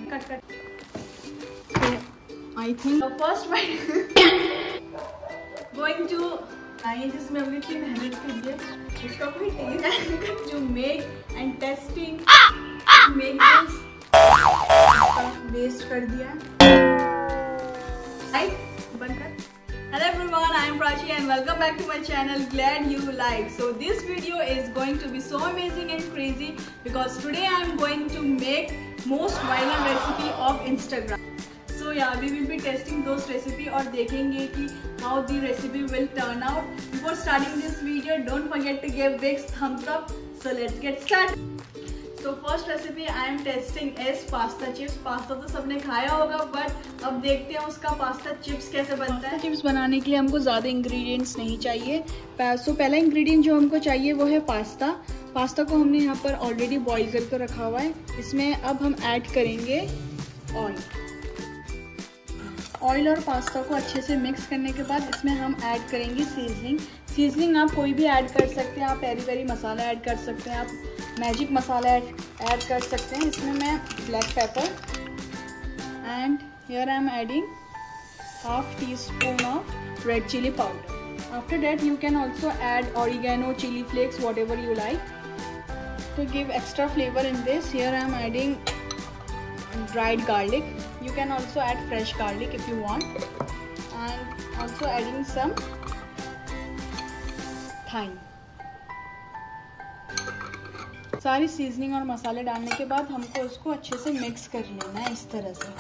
Cut So I think the first bite going to जिसमें हमने इतनी मेहनत की है उसका कोई टेस्ट जो make and testing make this waste कर दिया बनकर. Hello everyone, I am Prachi and welcome back to my channel. Glad you like. So this video is going to be so amazing and crazy because today I am going to make most viral recipe of Instagram. So yeah, we will be testing those recipe और देखेंगे कि how the recipe will turn out. Before starting this video, don't forget to give big thumbs up. So let's get started. तो first recipe I am testing is pasta chips. Pasta तो सबने खाया होगा but अब देखते हैं उसका pasta chips कैसे बनता है. चिप्स बनाने के लिए हमको ज़्यादा इंग्रेडिएंट्स नहीं चाहिए. सो पहला इंग्रेडिएंट जो हमको चाहिए वो है पास्ता. पास्ता को हमने यहाँ पर ऑलरेडी बॉईल करके रखा हुआ है. इसमें अब हम ऐड करेंगे ऑयल. ऑयल और पास्ता को अच्छे से मिक्स करने के बाद इसमें हम ऐड करेंगे सीजनिंग. सीजनिंग आप कोई भी ऐड कर सकते हैं. आप पेरी पेरी मसाला ऐड कर सकते हैं, आप मैजिक मसाला ऐड कर सकते हैं. इसमें मैं black pepper and here I am adding half teaspoon of red chilli powder. After that you can also add oregano, chilli flakes, whatever you like to give extra flavour in this. Here I am adding dried garlic. You can also add fresh garlic if you want, and also adding some thyme. सारी seasoning और मसाले डालने के बाद हमको उसको अच्छे से मिक्स कर लेना है इस तरह से.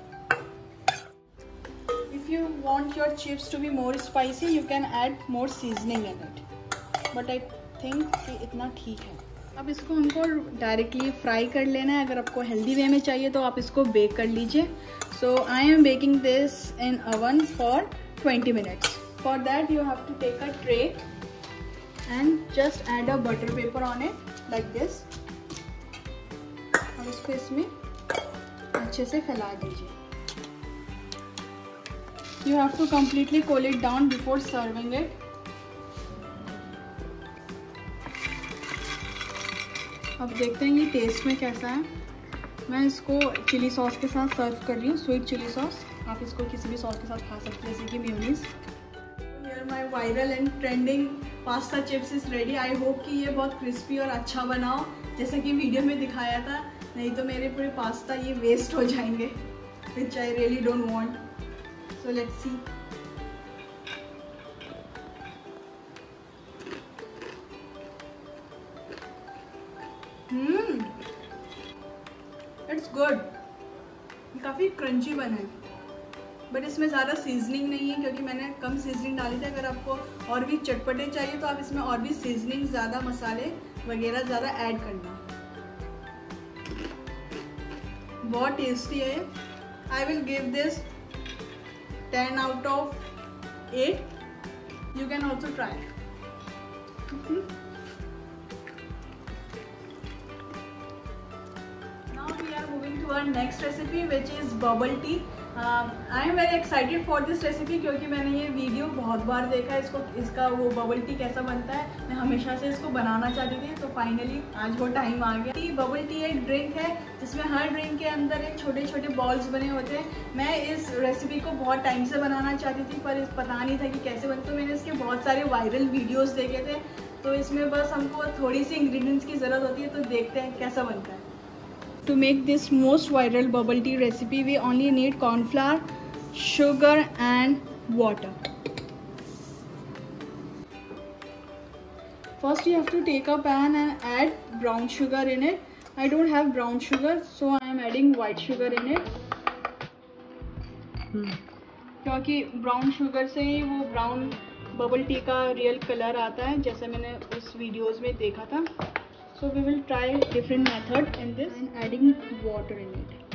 If you want your chips to be more spicy, you can add more seasoning in it. But I think कि इतना ठीक है. अब इसको हमको डायरेक्टली फ्राई कर लेना है. अगर आपको हेल्दी वे में चाहिए तो आप इसको बेक कर लीजिए. So I am baking this in oven for 20 मिनट्स. For that you have to take a tray and just add a butter paper on it like this. और इसको इसमें अच्छे से फैला दीजिए. You have to completely cool it down before serving it. अब देखते हैं ये टेस्ट में कैसा है. मैं इसको चिली सॉस के साथ सर्व कर रही हूँ, स्वीट चिली सॉस. आप इसको किसी भी सॉस के साथ खा सकते हैं जैसे कि mayonnaise. Here my viral and trending pasta chips is ready. I hope कि ये बहुत क्रिस्पी और अच्छा बनाओ जैसा कि वीडियो में दिखाया था. नहीं तो मेरे पूरे पास्ता ये वेस्ट हो जाएंगे which I really don't want. So let's see. It's good. काफ़ी क्रंची बना है बट इसमें ज़्यादा सीजनिंग नहीं है क्योंकि मैंने कम सीजनिंग डाली थी. अगर आपको और भी चटपटे चाहिए तो आप इसमें और भी सीजनिंग, ज़्यादा मसाले वगैरह ज़्यादा ऐड करना. बहुत टेस्टी है. I will give this 10 out of 8. You can also try. To our next recipe which is bubble tea. I am very excited for this recipe क्योंकि मैंने ये वीडियो बहुत बार देखा है. इसका वो बबल टी कैसा बनता है. मैं हमेशा से इसको बनाना चाहती थी तो फाइनली आज वो टाइम आ गया. बबल टी एक ड्रिंक है जिसमें हर ड्रिंक के अंदर एक छोटे छोटे बॉल्स बने होते हैं. मैं इस रेसिपी को बहुत टाइम से बनाना चाहती थी पर पता नहीं था कि कैसे बनता. तो मैंने इसके बहुत सारे वायरल वीडियोज़ देखे थे. तो इसमें बस हमको थोड़ी सी इंग्रेडिएंट्स की ज़रूरत होती है. तो देखते हैं कैसा बनता है. To make this most viral bubble tea recipe, we only need corn flour, sugar and water. First you have to take a pan and add brown sugar in it. I don't have brown sugar so I am adding white sugar in it. क्योंकि brown sugar से ही वो brown bubble tea का real colour आता है जैसे मैंने उस वीडियोज़ में देखा था. So we will try different method in this and adding water in it.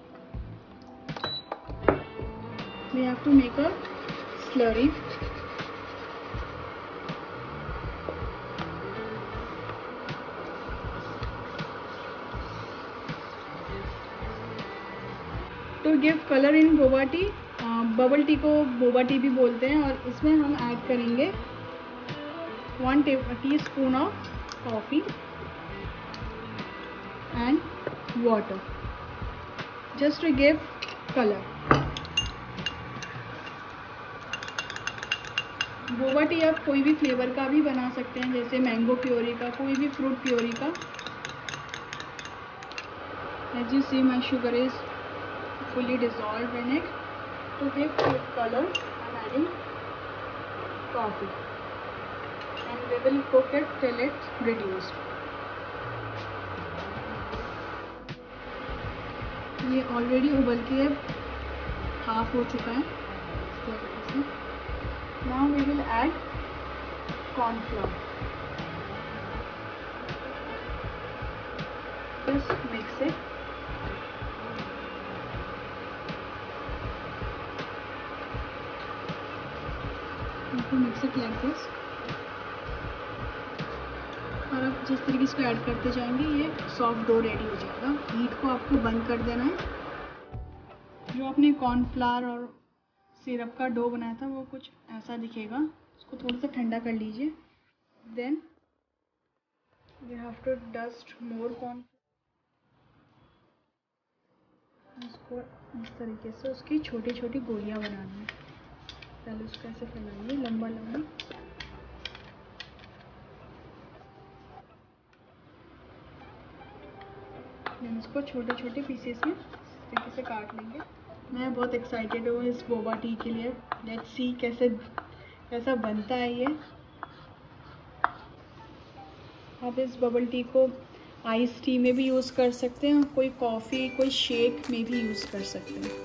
We have to make a slurry. To give color in boba tea, bubble tea को बोबा टी भी बोलते हैं. और इसमें हम ऐड करेंगे 1 teaspoon of coffee and water. just to give color. Boba tea आप कोई भी फ्लेवर का भी बना सकते हैं, जैसे मैंगो प्योरी का, कोई भी फ्रूट प्योरी का. As you see, my sugar is fully dissolved in it. To give food color, I am adding coffee, and we will cook it till it's reduced. ये ऑलरेडी उबल के half हो चुका है. Now we will add corn flour. Just mix it. You can mix it like this. और अब जिस तरीके से ऐड करते जाएंगे ये सॉफ्ट डो रेडी हो जाएगा. हीट को आपको बंद कर देना है. जो आपने कॉर्नफ्लावर और सिरप का डो बनाया था वो कुछ ऐसा दिखेगा. उसको थोड़ा सा ठंडा कर लीजिए. Then you have to dust more corn. उसको इस तरीके से उसकी छोटी छोटी गोलियां बनानी है. पहले उसको ऐसे फैलाइए लंबा लंबा. देन इसको छोटे छोटे पीसेस में इस तरीके से काट लेंगे. मैं बहुत एक्साइटेड हूँ इस बोबा टी के लिए. लेट्स सी कैसा बनता है ये. आप इस बबल टी को आइस टी में भी यूज़ कर सकते हैं, कोई कॉफ़ी कोई शेक में भी यूज़ कर सकते हैं.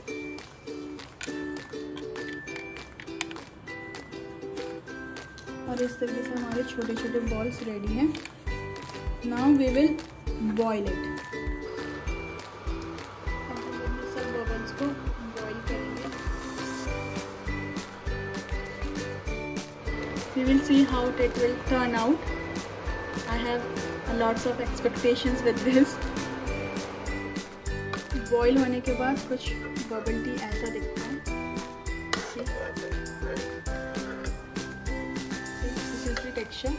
और इस तरीके से हमारे छोटे छोटे बॉल्स रेडी हैं. Now we will boil it. सब बबल्स को बॉईल करेंगे. We will see how it will turn out. I have lots of expectations with this. Boil होने के बाद कुछ बबल टी ऐसा दिखता है. This is the texture.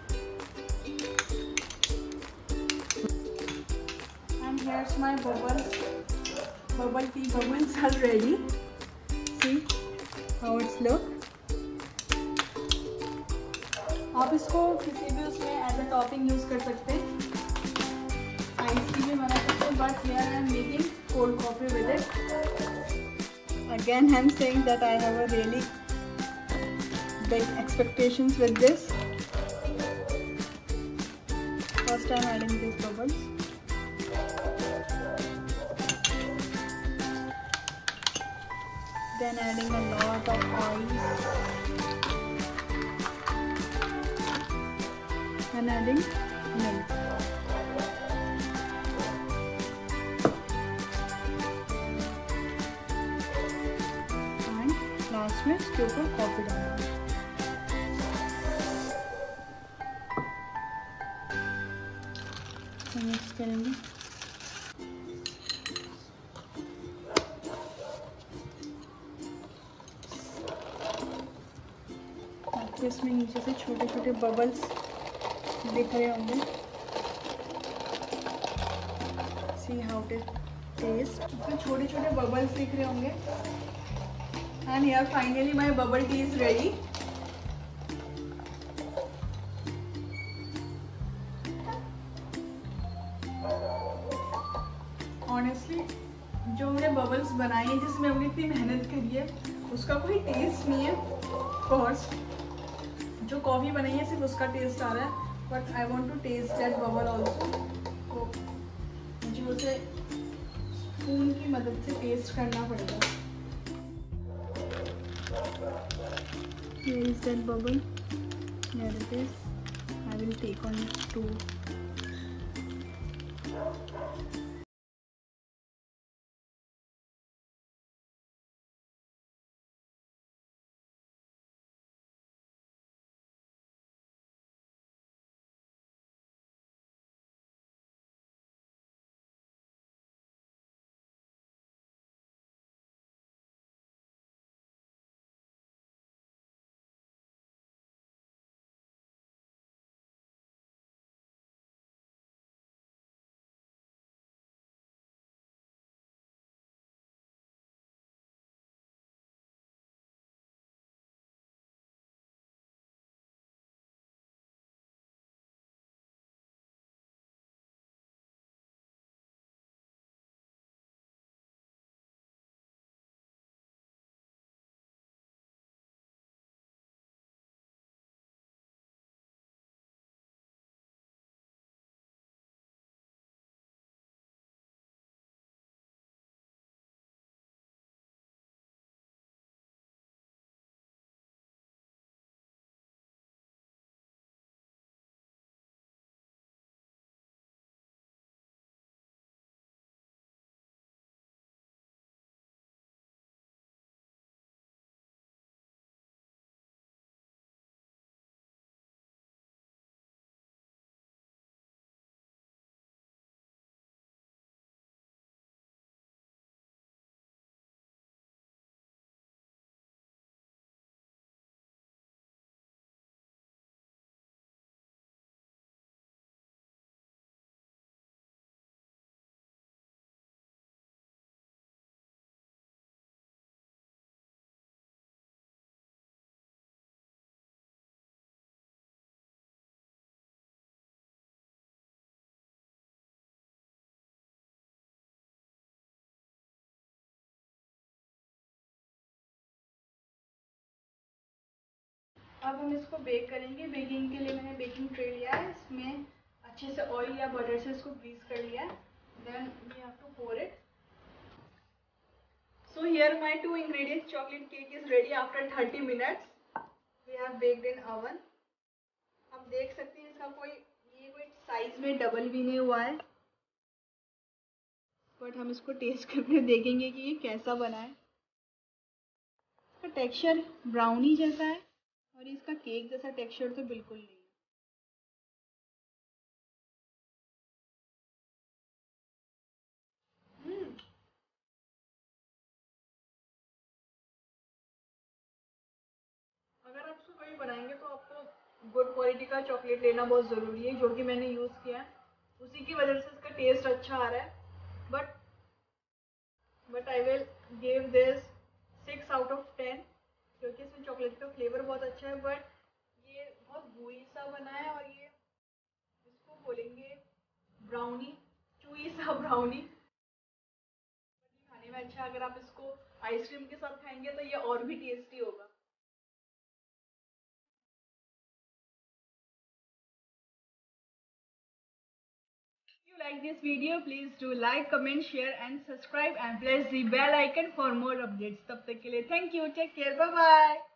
And here's my bubble tea bubbles are ready. See how it's look. आप इसको किसी भी उसमें एज अ टॉपिंग यूज़ कर सकते हैं. आइस टी भी बना सकते हैं, but here I am making cold coffee with it. Again I am saying that I have a really big expectations with this. First time adding this bubbles. Then adding a lot of ice and adding milk. And last में इसके ऊपर coffee डालना. Mix करेंगे. इसमें नीचे से छोटे छोटे बबल्स दिख रहे होंगे. See how it taste. इसमें छोटे छोटे बबल्स दिख रहे होंगे. And here finally my bubble tea is ready. Honestly जो हमने बबल्स बनाए हैं, जिसमें हमने इतनी मेहनत करी है, उसका कोई टेस्ट नहीं है. ऑफ कोर्स जो कॉफ़ी बनाई है सिर्फ उसका टेस्ट आ रहा है. But I want to taste that bubble also. तो मुझे उसे स्पून की मदद से टेस्ट करना पड़ेगा. Here is that bubble. Here it is. I will take on 2 अब हम इसको बेक करेंगे। बेकिंग के लिए मैंने बेकिंग ट्रे लिया है, इसमें अच्छे से ऑयल या बटर से इसको ग्रीस कर लिया है। Then we have to pour it. So here my two ingredients chocolate cake is ready after 30 minutes. We have baked in oven. आप देख सकते हैं इसका कोई साइज में डबल भी नहीं हुआ है, बट हम इसको टेस्ट करके देखेंगे कि ये कैसा बना है। इसका टेक्सचर ब्राउनी जैसा है और इसका केक जैसा टेक्सचर तो बिल्कुल नहीं है। अगर आप इसको कभी बनाएंगे तो आपको गुड क्वालिटी का चॉकलेट लेना बहुत ज़रूरी है, जो कि मैंने यूज़ किया है। उसी की वजह से इसका टेस्ट अच्छा आ रहा है। But I will give this 6 out of 10, क्योंकि इसमें चॉकलेट का फ्लेवर बहुत अच्छा है। बट ये बहुत gooey सा बना है और ये इसको बोलेंगे ब्राउनी, चूई सा ब्राउनी। खाने में अच्छा है। अगर आप इसको आइसक्रीम के साथ खाएंगे तो ये और भी टेस्टी होगा। If you like this video, please do like, comment, share and subscribe and press the bell icon for more updates. तब तक के लिए thank you, take care, bye bye.